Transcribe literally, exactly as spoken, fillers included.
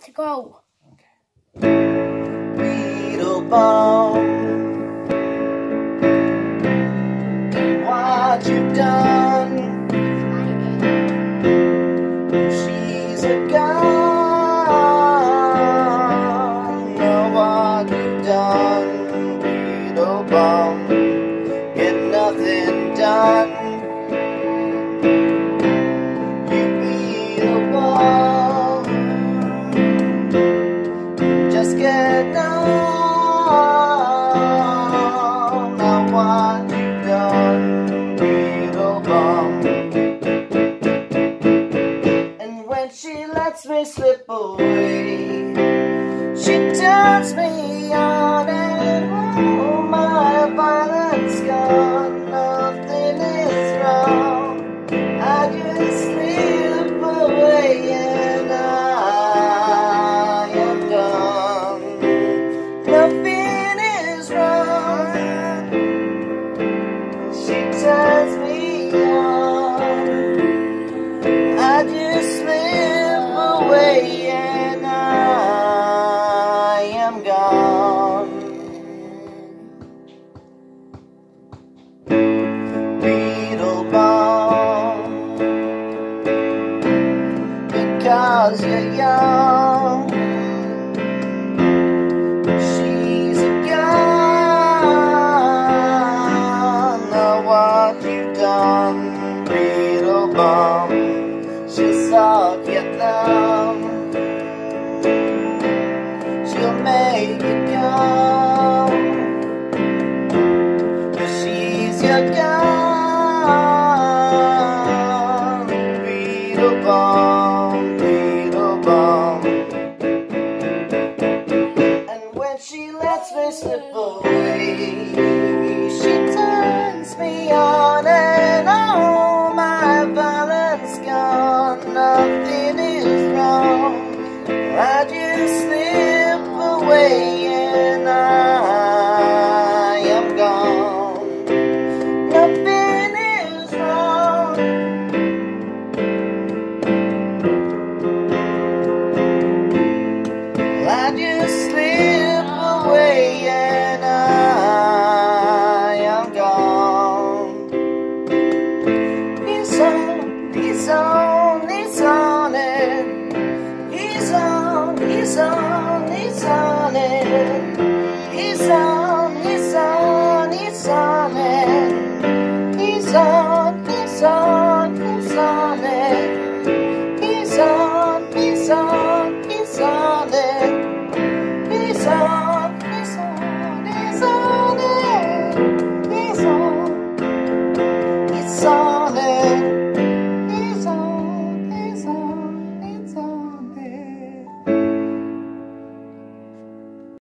to go. Beetlebum, what you've done. She's a gun. Know what you've done. Beetlebum, get nothing done. You Beetlebum, just get done. Now what you've done, Beetlebum. And when she lets me slip away, she turns me on and oh, my violence gone. Nothing is wrong. I just slip away and I am done. Nothing is wrong. She turns me on. I just slip away and I am gone. Beetlebum, because you're young. She's a gun. Know what you've done, Beetlebum. She'll suck your thumb. She'll make you come. 'Cause she's your gun, Beetlebum, Beetlebum. And when she lets me slip away, she turns me on and oh, my balance gone. Nothing is wrong. I just slip away and I am gone. Nothing is wrong. I just slip away and I am gone. He's on, he's on, he's on it. He's on, he's on, he's on it. He's on, he's on, he's on it. He's on, he's on, he's on it. He's on, he's on, he's on it. He's on, he's on, he's on it. He's on, he's on it.